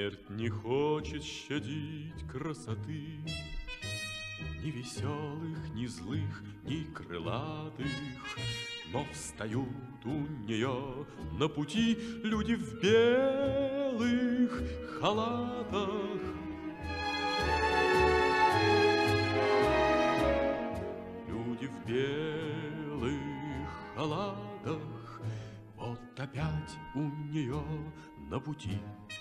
Смерть не хочет щадить красоты ни веселых, ни злых, ни крылатых, но встают у нее на пути люди в белых халатах. Люди в белых халатах, вот опять у нее на пути.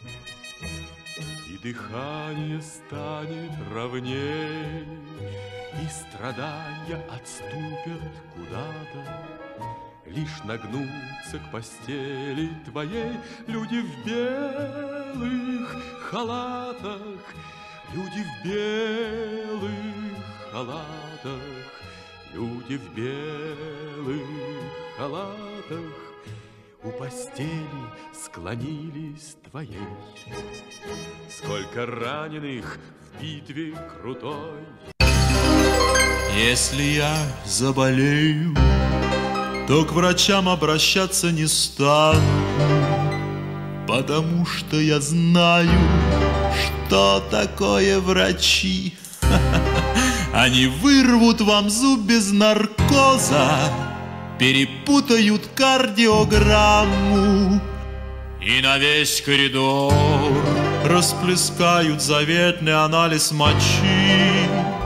И дыхание станет ровней, и страдания отступят куда-то. Лишь нагнутся к постели твоей люди в белых халатах, люди в белых халатах, люди в белых халатах у постели склонились твоей. Сколько раненых в битве крутой. Если я заболею, то к врачам обращаться не стану, потому что я знаю, что такое врачи. Они вырвут вам зуб без наркоза, перепутают кардиограмму и на весь коридор расплескают заветный анализ мочи.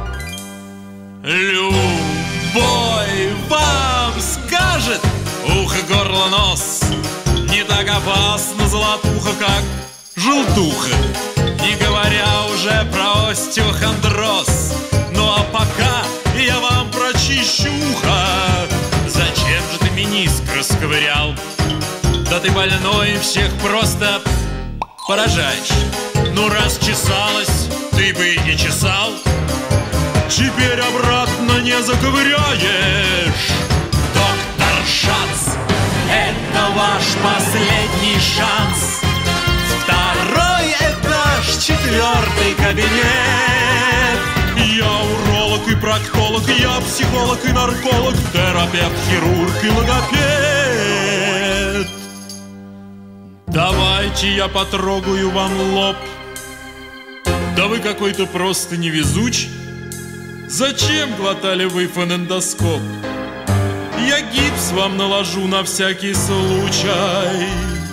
Любой вам скажет: ухо, горло, нос не так опасно золотуха, как желтуха, не говоря уже про остеохондроз. Ну а пока я вам прочищу ухо. Зачем же ты мениск расковырял? Да ты больной, всех просто поражаешь. Ну раз чесалась, ты бы и чесал, теперь обратно не заковыряешь. Доктор Шац, это ваш последний шанс. Второй этаж, 4-й кабинет. Я уролог и проктолог, я психолог и нарколог, терапевт, хирург и логопед. Давайте я потрогаю вам лоб. Да вы какой-то просто невезуч. Зачем глотали вы фонендоскоп? Я гипс вам наложу на всякий случай.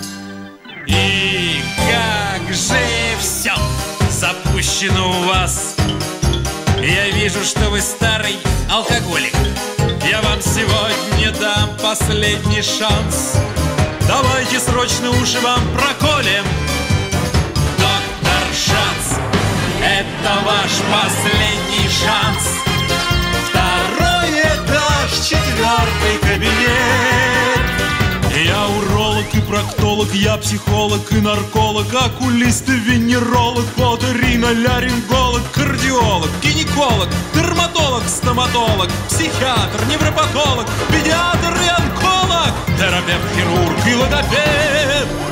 И как же все запущено у вас. Я вижу, что вы старый алкоголик. Я вам сегодня дам последний шанс. Давайте срочно уши вам проколем. Доктор Шац, это ваш последний шанс. Второй этаж, 4-й кабинет. Я уролог и проктолог, я психолог и нарколог, окулист и венеролог, оториноларинголог, кардиолог, гинеколог, дерматолог, стоматолог, психиатр, невропатолог, педиатр и онколог, терапевт, хирург и логопед.